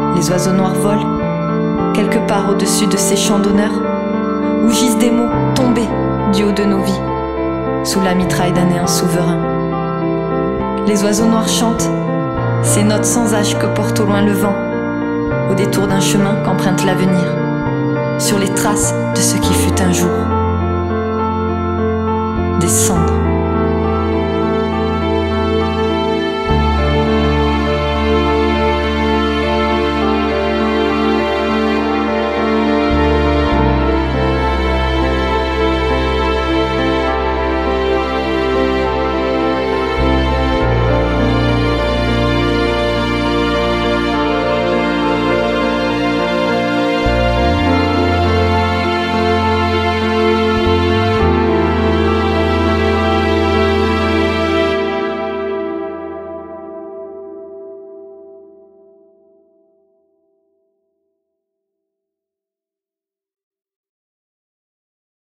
Les oiseaux noirs volent, quelque part au-dessus de ces champs d'honneur, où gisent des mots tombés du haut de nos vies, sous la mitraille d'un néant souverain. Les oiseaux noirs chantent, ces notes sans âge que porte au loin le vent, au détour d'un chemin qu'emprunte l'avenir, sur les traces de ce qui fut un jour. Des cendres